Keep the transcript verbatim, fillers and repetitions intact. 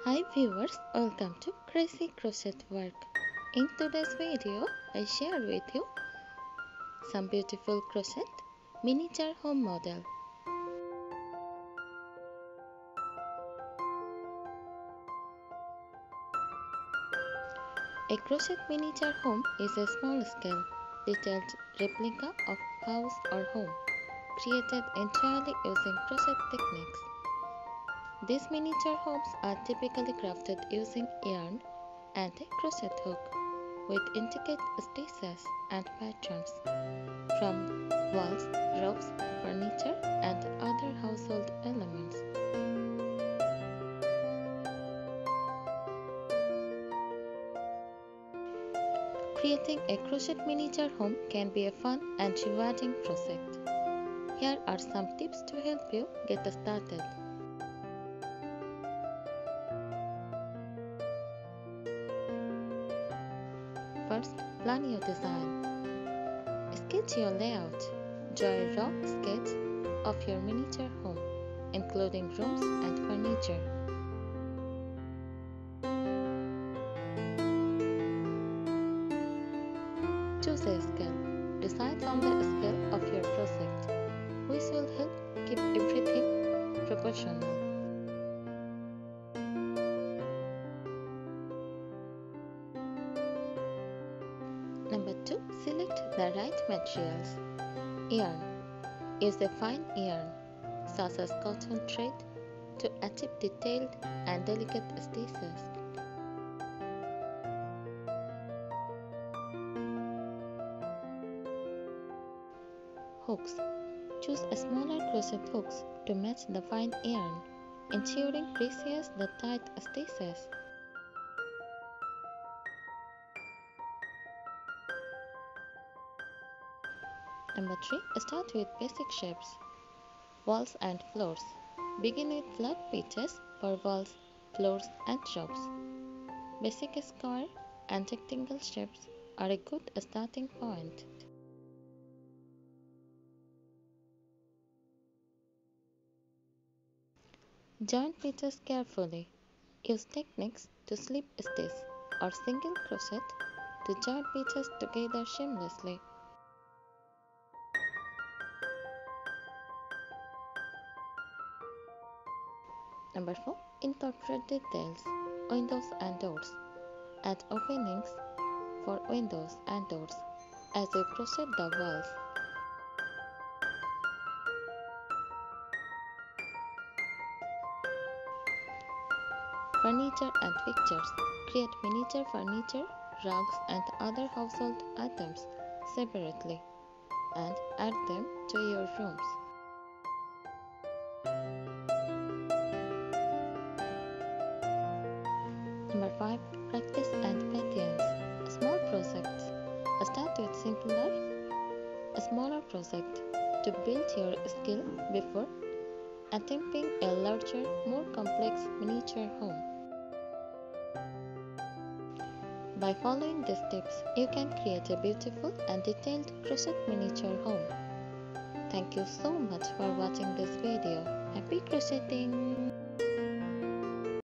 Hi viewers, welcome to Crazy Crochet Work. In today's video, I share with you some beautiful crochet miniature home model. A crochet miniature home is a small-scale, detailed replica of house or home, created entirely using crochet techniques. These miniature homes are typically crafted using yarn and a crochet hook, with intricate stitches and patterns from walls, ropes, furniture, and other household elements. Creating a crochet miniature home can be a fun and rewarding project. Here are some tips to help you get started. First, plan your design. Sketch your layout. Draw a raw sketch of your miniature home, including rooms and furniture. Choose a scale. Decide on the scale of your project, which will help keep everything proportional. Number two. Select the right materials. Yarn. Use a fine yarn, such as cotton thread, to achieve detailed and delicate stitches. Hooks. Choose a smaller crochet hooks to match the fine yarn, ensuring precious the tight stitches. Number three. Start with basic shapes. Walls and floors. Begin with flat pitches for walls, floors, and ropes. Basic square and rectangle shapes are a good starting point. Join pitches carefully. Use techniques to slip stitch or single crochet to join pitches together seamlessly. Number four. Incorporate details, windows and doors. Add openings for windows and doors as you crochet the walls. Furniture and pictures. Create miniature furniture, rugs, and other household items separately and add them to your rooms. Number five. Practice and patience. Small projects. Start with simpler, smaller project to build your skill before attempting a larger, more complex miniature home. By following these tips, you can create a beautiful and detailed crochet miniature home. Thank you so much for watching this video. Happy crocheting!